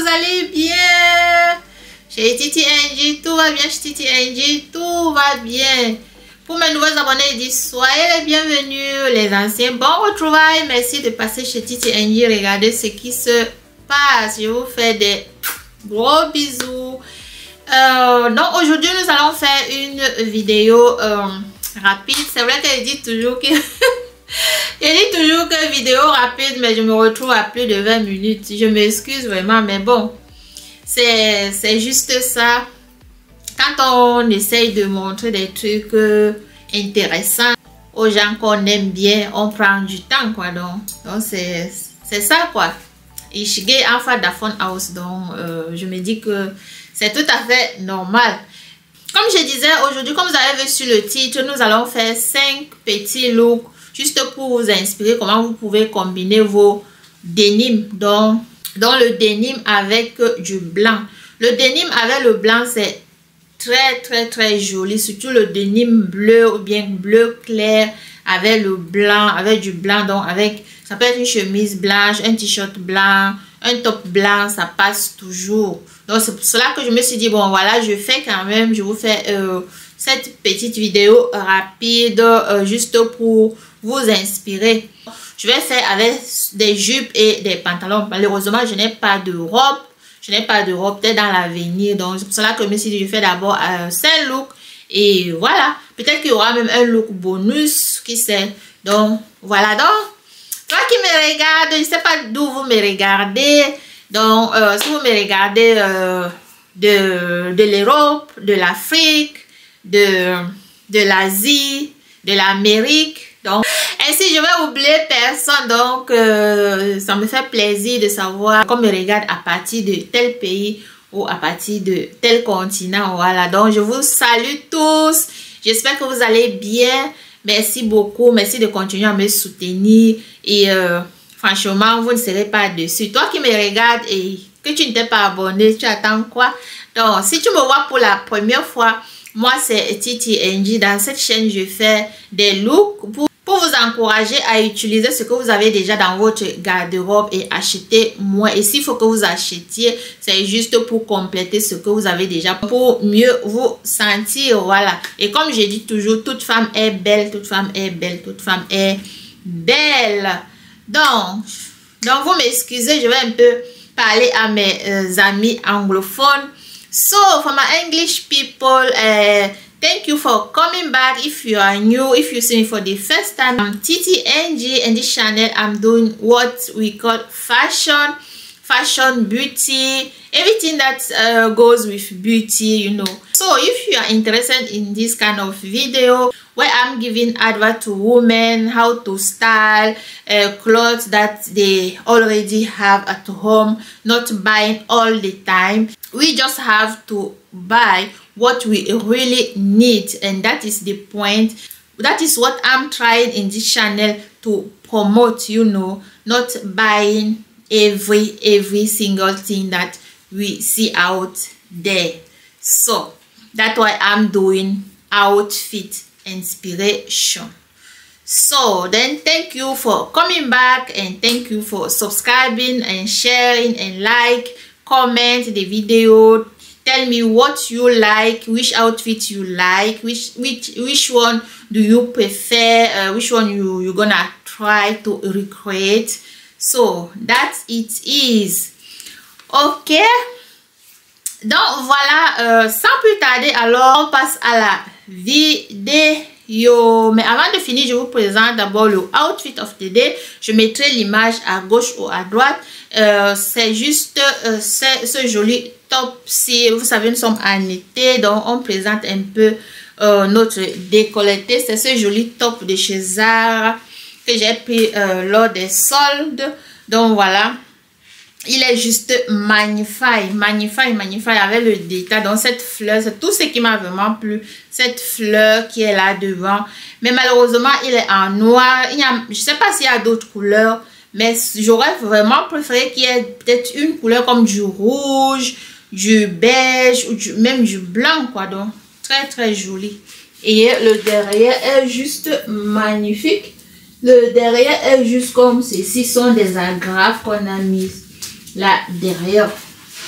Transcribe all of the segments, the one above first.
allez bien? Chez Titi NG, tout va bien. Chez Titi NG, tout va bien. Pour mes nouveaux abonnés, dis soyez les bienvenus. Les anciens, bon retrouvailles. Merci de passer chez Titi NG. Regardez ce qui se passe. Je vous fais des gros bisous. Donc aujourd'hui, nous allons faire une vidéo rapide. C'est vrai qu'elle dit toujours que... Elle dit toujours que vidéo rapide, mais je me retrouve à plus de 20 minutes. Je m'excuse vraiment, mais bon, c'est juste ça. Quand on essaye de montrer des trucs intéressants aux gens qu'on aime bien, on prend du temps, quoi. Donc c'est ça, quoi. Et je suis en fait d'Afon House, donc je me dis que c'est tout à fait normal. Comme je disais, aujourd'hui, comme vous avez vu sur le titre, nous allons faire 5 petits looks juste pour vous inspirer comment vous pouvez combiner vos denims. Donc le denim avec du blanc. Le denim avec le blanc, c'est très joli. Surtout le denim bleu ou bien bleu clair avec le blanc, avec du blanc. Donc avec, ça peut être une chemise blanche, un t-shirt blanc, un top blanc, ça passe toujours. Donc c'est pour cela que je me suis dit, bon voilà, je fais quand même, je vous fais cette petite vidéo rapide juste pour vous inspirer. Je vais faire avec des jupes et des pantalons. Malheureusement, je n'ai pas de robe. Je n'ai pas de robe, peut-être dans l'avenir. Donc c'est pour cela que je me suis dit, je fais d'abord 5 looks. Et voilà, peut-être qu'il y aura même un look bonus, qui sait. Donc voilà, donc toi qui me regarde, je ne sais pas d'où vous me regardez. Donc si vous me regardez de l'Europe, de l'Afrique, de l'Asie, de l'Amérique, donc ainsi je vais oublier personne. Donc ça me fait plaisir de savoir qu'on me regarde à partir de tel pays ou à partir de tel continent. Voilà, donc je vous salue tous, j'espère que vous allez bien. Merci beaucoup, merci de continuer à me soutenir et franchement vous ne serez pas déçus. Toi qui me regardes et que tu ne t'es pas abonné, tu attends quoi? Donc si tu me vois pour la première fois, moi c'est Titi NG. Dans cette chaîne je fais des looks pour vous encourager à utiliser ce que vous avez déjà dans votre garde-robe et acheter moins. Et s'il faut que vous achetiez, c'est juste pour compléter ce que vous avez déjà, pour mieux vous sentir. Voilà. Et comme je dis toujours, toute femme est belle, toute femme est belle, toute femme est belle. Donc vous m'excusez, je vais un peu parler à mes amis anglophones. So for my English people, thank you for coming back. If you are new, if you see me for the first time, I'm Titi NG, and this channel I'm doing what we call fashion, beauty, everything that goes with beauty, you know. So if you are interested in this kind of video where I'm giving advice to women how to style clothes that they already have at home, not buying all the time, we just have to buy what we really need, and that is the point. That is what I'm trying in this channel to promote, you know, not buying every single thing that we see out there. So that's why I'm doing outfit inspiration. So then thank you for coming back, and thank you for subscribing and sharing and like, comment the video, tell me what you like, which outfit you like, which one do you prefer, which one you're gonna try to recreate. So that it is. Ok, donc voilà, sans plus tarder, alors on passe à la vidéo. Mais avant de finir, je vous présente d'abord le outfit of the day. Je mettrai l'image à gauche ou à droite. C'est juste ce joli top. Si vous savez, nous sommes en été, donc on présente un peu notre décolleté. C'est ce joli top de chez Zara que j'ai pris lors des soldes. Donc voilà, il est juste magnifique avec le détail. Donc cette fleur, c'est tout ce qui m'a vraiment plu, cette fleur qui est là devant. Mais malheureusement il est en noir. Je sais pas s'il y a d'autres couleurs, mais j'aurais vraiment préféré qu'il y ait peut-être une couleur comme du rouge, du beige ou même du blanc, quoi. Donc très joli. Et le derrière est juste magnifique. Le derrière est juste comme ceci. Ce sont des agrafes qu'on a mis là derrière.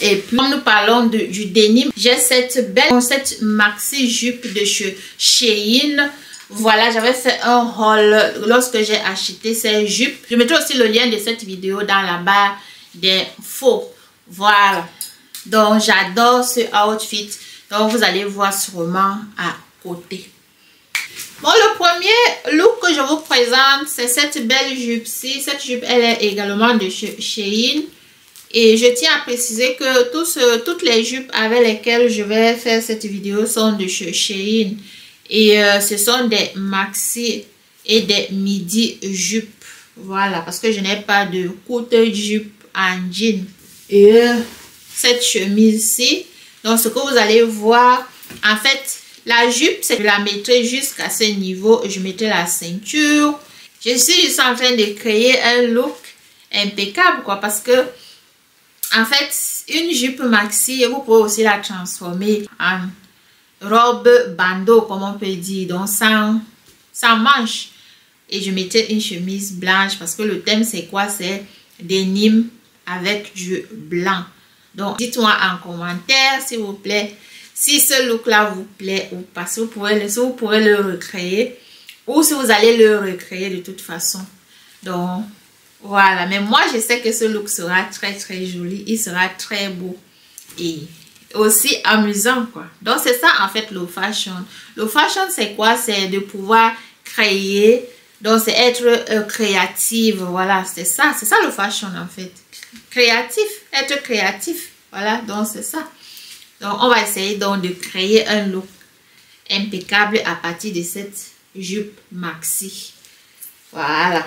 Et puis, comme nous parlons du denim, j'ai cette maxi jupe de chez Shein. Voilà, j'avais fait un haul lorsque j'ai acheté ces jupes. Je mettrai aussi le lien de cette vidéo dans la barre d'infos. Voilà. Donc, j'adore ce outfit. Donc, vous allez voir sûrement à côté. Bon, le premier look que je vous présente, c'est cette belle jupe-ci. Cette jupe, elle est également de chez Shein. Et je tiens à préciser que toutes les jupes avec lesquelles je vais faire cette vidéo sont de chez Shein. Et ce sont des maxi et des midi jupes. Voilà, parce que je n'ai pas de courte jupe en jean. Et cette chemise-ci, donc ce que vous allez voir, en fait, la jupe, c'est que je la mettrai jusqu'à ce niveau. Je mettrai la ceinture. Je suis juste en train de créer un look impeccable, quoi, parce que en fait, une jupe maxi, vous pouvez aussi la transformer en robe bandeau, comme on peut dire, donc sans manche. Et je mettais une chemise blanche parce que le thème c'est quoi? C'est denim avec du blanc. Donc, dites-moi en commentaire, s'il vous plaît, si ce look-là vous plaît ou pas. Si vous pourrez le recréer ou si vous allez le recréer de toute façon. Donc, voilà, mais moi je sais que ce look sera très très joli, il sera très beau et aussi amusant, quoi. Donc c'est ça en fait le fashion. Le fashion c'est quoi? C'est de pouvoir créer, donc c'est être créative, voilà, c'est ça le fashion en fait. Créatif, être créatif, voilà, donc c'est ça. Donc on va essayer donc de créer un look impeccable à partir de cette jupe maxi. Voilà.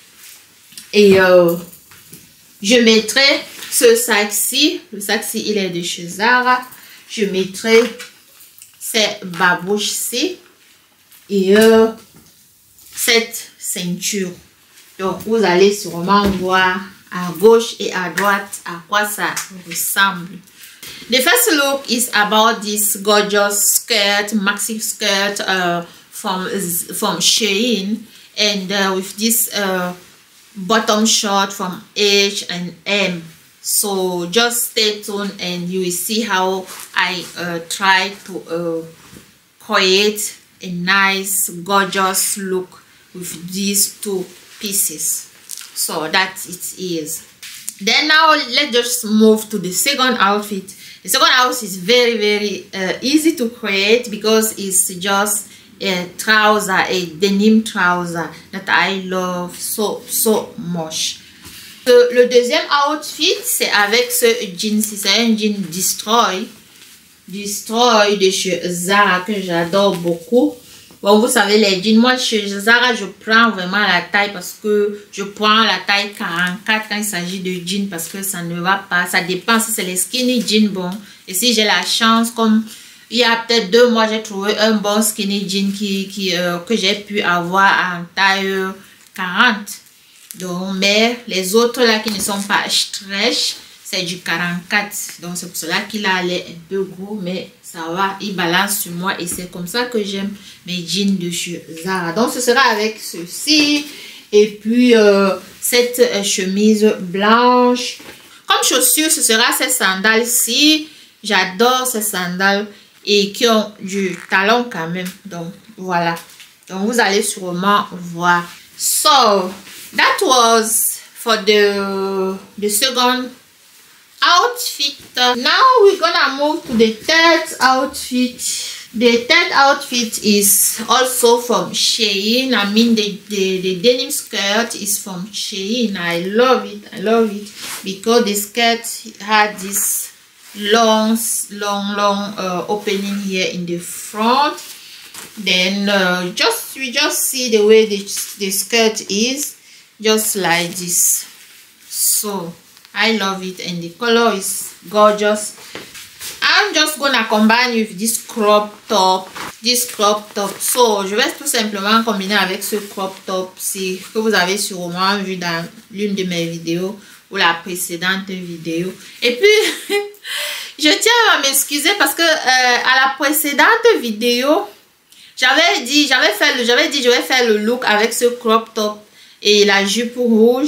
Et je mettrai ce sac-ci. Le sac-ci, il est de chez Zara. Je mettrai ces babouches-ci. Et cette ceinture. Donc, vous allez sûrement voir à gauche et à droite à quoi ça ressemble. The first look is about this gorgeous skirt, maxi skirt from Shein. And with this bottom short from H&M. So just stay tuned and you will see how I try to create a nice gorgeous look with these two pieces. So that it is. Then now let's just move to the second outfit. The second outfit is very easy to create because it's just a trouser, a denim trouser that I love so much. Le deuxième outfit, c'est avec ce jean, c'est un jean Destroy de chez Zara que j'adore beaucoup. Bon, vous savez les jeans, moi chez Zara je prends vraiment la taille parce que je prends la taille 44 quand il s'agit de jeans parce que ça ne va pas, ça dépend si c'est les skinny jeans, bon, et si j'ai la chance, comme il y a peut-être 2 mois, j'ai trouvé un bon skinny jean que j'ai pu avoir en taille 40. Donc, mais les autres là qui ne sont pas stretch, c'est du 44. Donc, c'est pour cela qu'il a l'air un peu gros, mais ça va, il balance sur moi et c'est comme ça que j'aime mes jeans de chez Zara. Donc, ce sera avec ceci et puis cette chemise blanche. Comme chaussures, ce sera ces sandales-ci. J'adore ces sandales et qui ont du talon quand même. Donc, voilà. Donc, vous allez sûrement voir. So, that was for the second outfit. Now, we're gonna move to the third outfit. The third outfit is also from Shein. I mean, the denim skirt is from Shein. I love it because the skirt had this long opening here in the front. Then we just see the way the skirt is, just like this. So I love it and the color is gorgeous. I'm just gonna combine with this crop top. So je vais tout simplement combiner avec ce crop top si que vous avez sûrement vu dans l'une de mes vidéos ou la précédente vidéo. Et puis je tiens à m'excuser parce que à la précédente vidéo j'avais dit je vais faire le look avec ce crop top et la jupe rouge.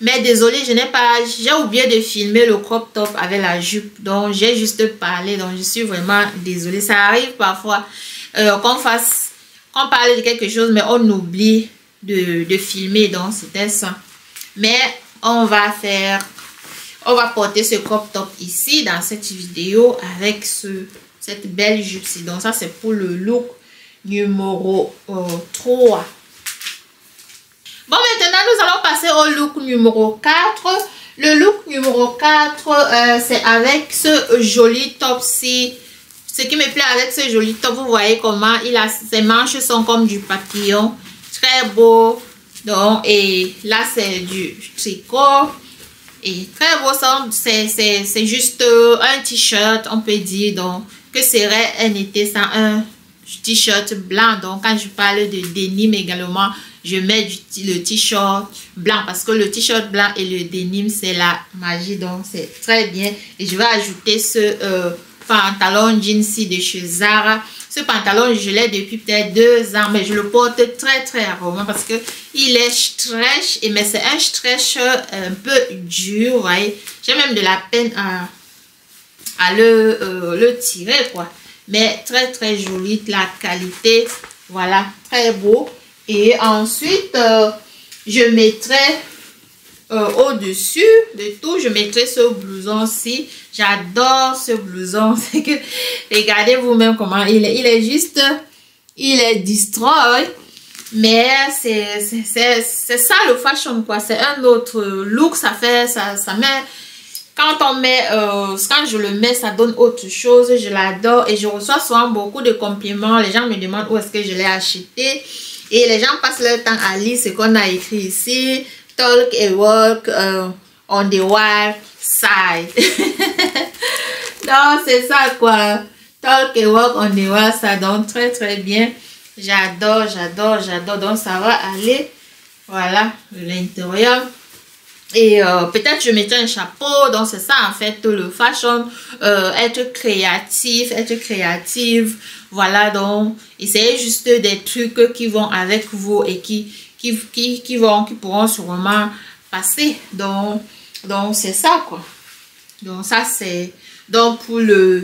Mais désolé, j'ai oublié de filmer le crop top avec la jupe. Donc, j'ai juste parlé. Donc, je suis vraiment désolée. Ça arrive parfois qu'on parle de quelque chose, mais on oublie de filmer. Donc, c'était ça. Mais, on va porter ce crop top ici, dans cette vidéo, avec cette belle jupe-ci. Donc, ça, c'est pour le look numéro 3. Bon, maintenant, nous allons passer au look numéro 4. Le look numéro 4, c'est avec ce joli top-ci. Ce qui me plaît avec ce joli top, vous voyez comment ses manches sont comme du papillon. Très beau. Donc, et là, c'est du tricot. Et très beau, c'est juste un t-shirt, on peut dire. Donc, que serait un été sans un t-shirt blanc? Donc, quand je parle de denim également, je mets le t-shirt blanc parce que le t-shirt blanc et le denim, c'est la magie. Donc, c'est très bien. Et je vais ajouter ce pantalon jeans de chez Zara. Ce pantalon, je l'ai depuis peut-être 2 ans, mais je le porte très, très rarement parce que il est stretch. Mais c'est un stretch un peu dur, vous voyez. J'ai même de la peine à le tirer, quoi. Mais très, très joli. La qualité, voilà, très beau. Et ensuite, je mettrai au-dessus de tout, je mettrai ce blouson-ci. J'adore ce blouson. C'est que, regardez vous-même comment il est juste, il est destroy. Mais c'est ça le fashion, quoi. C'est un autre look. Ça met, quand je le mets, ça donne autre chose. Je l'adore et je reçois souvent beaucoup de compliments. Les gens me demandent où est-ce que je l'ai acheté. Et les gens passent leur temps à lire ce qu'on a écrit ici. Talk and walk on the wild side. Donc, c'est ça, quoi. Talk and walk on the wild side. Donc, très, très bien. J'adore, j'adore, j'adore. Donc, ça va aller. Voilà, l'intérieur. Et peut-être je mettrai un chapeau. Donc, c'est ça, en fait, le fashion. Être créatif, être créative. Voilà, donc, essayez juste des trucs qui vont avec vous et qui pourront sûrement passer. Donc c'est ça, quoi. Donc, ça, c'est donc pour le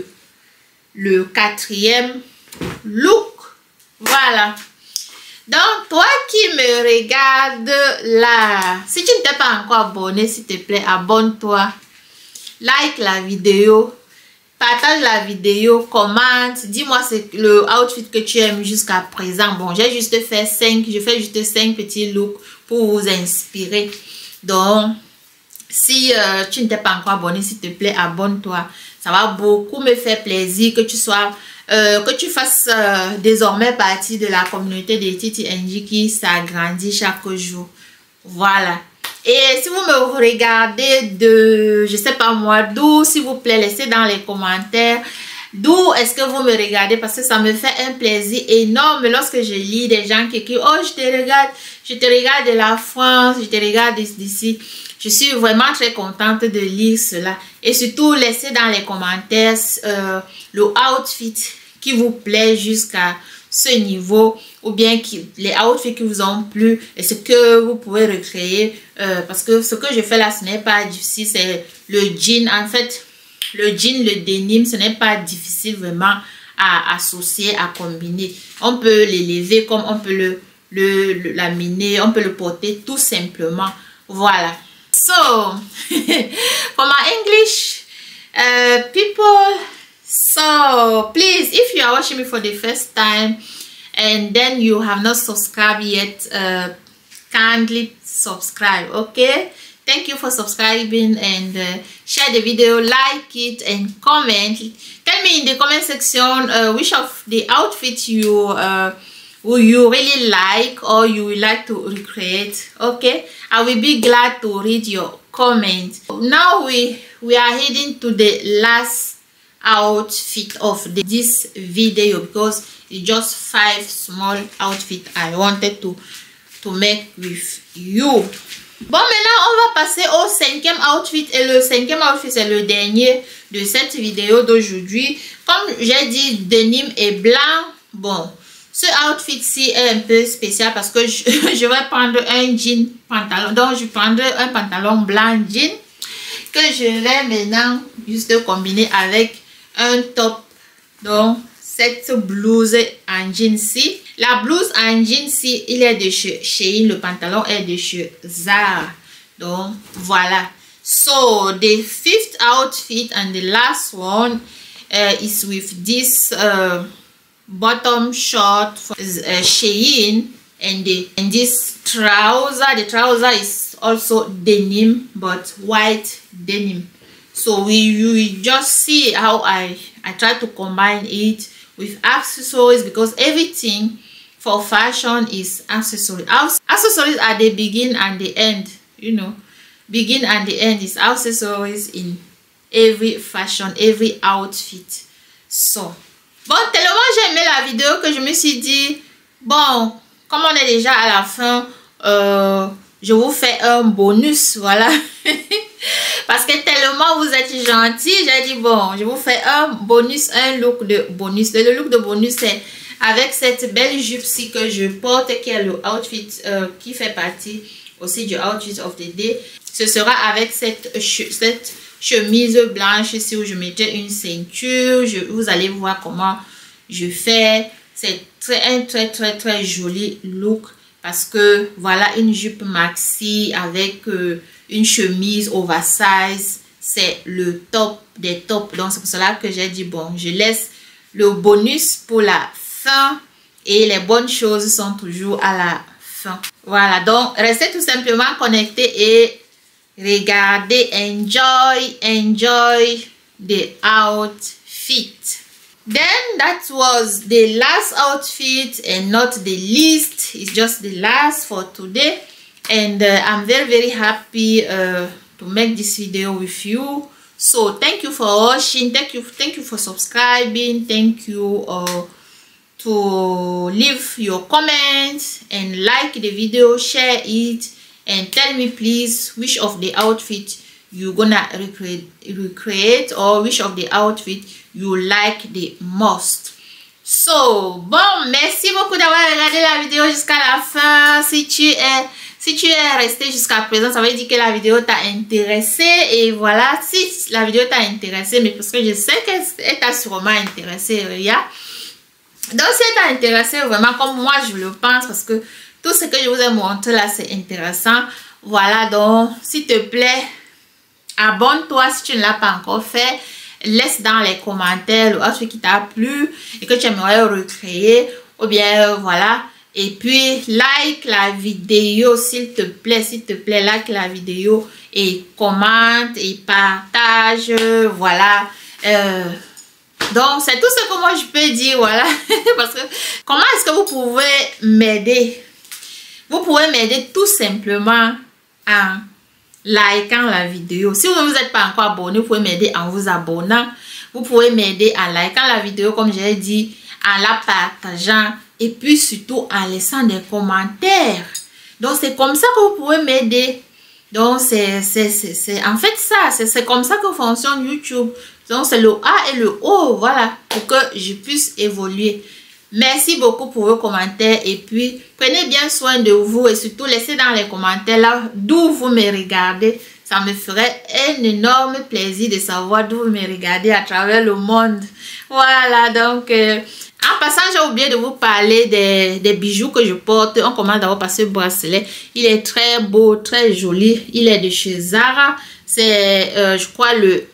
4e look. Voilà. Donc, toi qui me regardes là, si tu ne t'es pas encore abonné, s'il te plaît, abonne-toi. Like la vidéo. Partage la vidéo, commente, dis-moi le outfit que tu aimes jusqu'à présent. Bon, j'ai juste fait 5 petits looks pour vous inspirer. Donc, si tu ne t'es pas encore abonné, s'il te plaît, abonne-toi. Ça va beaucoup me faire plaisir que tu fasses désormais partie de la communauté de Titi NG qui s'agrandit chaque jour. Voilà. Et si vous me regardez de, je sais pas moi, d'où, s'il vous plaît, laissez dans les commentaires d'où est-ce que vous me regardez, parce que ça me fait un plaisir énorme lorsque je lis des gens qui écrivent, oh, je te regarde de la France, je te regarde d'ici. Je suis vraiment très contente de lire cela. Et surtout, laissez dans les commentaires le outfit qui vous plaît jusqu'à ce niveau, ou bien les outfits qui vous ont plu et ce que vous pouvez recréer, parce que ce que je fais là, ce n'est pas difficile. C'est le jean, en fait, le jean, le denim, ce n'est pas difficile vraiment à associer, à combiner. On peut l'élever comme on peut laminer, on peut le porter tout simplement. Voilà. So, for my English people, so please, if you are watching me for the first time and then you have not subscribed yet, kindly subscribe. Okay, thank you for subscribing, and share the video, like it, and comment. Tell me in the comment section which of the outfits you really like or you would like to recreate. Okay, I will be glad to read your comment. Now we are heading to the last outfit of this video, because it's just 5 small outfits I wanted to make with you. Bon, maintenant on va passer au 5e outfit, et le 5e outfit c'est le dernier de cette vidéo d'aujourd'hui. Comme j'ai dit, denim et blanc. Bon, Ce outfit-ci est un peu spécial parce que je vais prendre un jean pantalon. Donc, je prendrai un pantalon blanc jean que je vais maintenant juste combiner avec un top. Donc, cette blouse en jean-ci. La blouse en jean-ci, il est de chez Shein. Le pantalon est de chez Zara. Donc, voilà. So, the fifth outfit and the last one is with this bottom short from Shein and this trouser. The trouser is also denim, but white denim. So you just see how I try to combine it with accessories, because everything for fashion is accessory. Accessories are the begin and the end, you know. Begin and the end is accessories in every fashion, every outfit. So, bon, tellement j'ai aimé la vidéo que je me suis dit, bon, comme on est déjà à la fin, je vous fais un bonus, voilà. Parce que tellement vous êtes gentil, j'ai dit, bon, je vous fais un bonus, un look de bonus. Le look de bonus, c'est avec cette belle jupe-ci que je porte, qui est le outfit qui fait partie aussi du outfit of the day. Ce sera avec cette chemise blanche ici où je mettais une ceinture. Vous allez voir comment je fais. C'est un très joli look. Parce que voilà, une jupe maxi avec une chemise oversize, c'est le top des tops. Donc c'est pour cela que j'ai dit, bon, je laisse le bonus pour la fin et les bonnes choses sont toujours à la fin. Voilà, donc restez tout simplement connectés et regardez, enjoy the outfit. Then that was the last outfit and not the least. It's just the last for today. And I'm very happy to make this video with you. So thank you for watching. Thank you for subscribing. Thank you to leave your comments and like the video, share it, and tell me please which of the outfit you gonna recreate or which of the outfit you like the most. So bon, merci beaucoup d'avoir regardé la vidéo jusqu'à la fin. Si tu es resté jusqu'à présent, ça veut dire que la vidéo t'a intéressé. Et voilà, si la vidéo t'a intéressé, mais parce que je sais qu'elle t'a sûrement intéressé, Ria. Donc si elle t'a intéressé vraiment comme moi je le pense, parce que tout ce que je vous ai montré là c'est intéressant. Voilà, donc s'il te plaît, abonne-toi si tu ne l'as pas encore fait. Laisse dans les commentaires le outfit qui t'a plu et que tu aimerais recréer, ou bien voilà. Et puis like la vidéo s'il te plaît, like la vidéo et commente et partage, voilà. Donc c'est tout ce que moi je peux dire, voilà. Parce que comment est-ce que vous pouvez m'aider? Vous pouvez m'aider tout simplement en likant la vidéo. Si vous ne vous êtes pas encore abonné, vous pouvez m'aider en vous abonnant. Vous pouvez m'aider en likant la vidéo, comme j'ai dit, en la partageant et puis surtout en laissant des commentaires. Donc c'est comme ça que vous pouvez m'aider. Donc c'est en fait ça, c'est comme ça que fonctionne YouTube. Donc c'est le A et le O, voilà, pour que je puisse évoluer. Merci beaucoup pour vos commentaires et puis prenez bien soin de vous et surtout laissez dans les commentaires là d'où vous me regardez. Ça me ferait un énorme plaisir de savoir d'où vous me regardez à travers le monde. Voilà, donc en passant j'ai oublié de vous parler des bijoux que je porte. On commence d'abord par ce bracelet. Il est très beau, très joli. Il est de chez Zara. C'est je crois le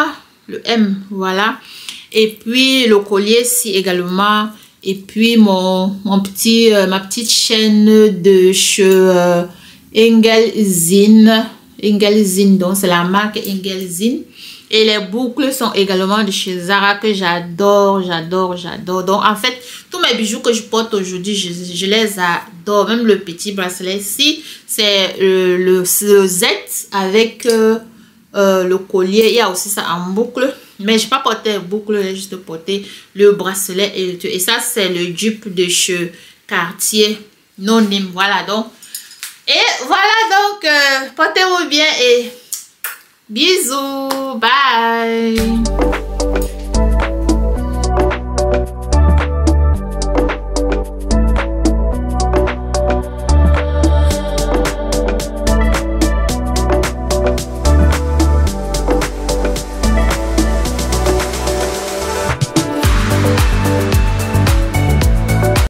M, voilà. Et puis le collier ci également. Et puis ma petite chaîne de cheveux Engelzin, donc c'est la marque Engelzin. Et les boucles sont également de chez Zara que j'adore. Donc en fait, tous mes bijoux que je porte aujourd'hui, je les adore. Même le petit bracelet ici, c'est le Z avec le collier. Il y a aussi ça en boucle. Mais je n'ai pas porté la boucle, j'ai juste porté le bracelet et le tout. Et ça, c'est le dupe de chez Cartier non-name. Voilà donc. Et voilà donc, portez-vous bien et bisous. Bye.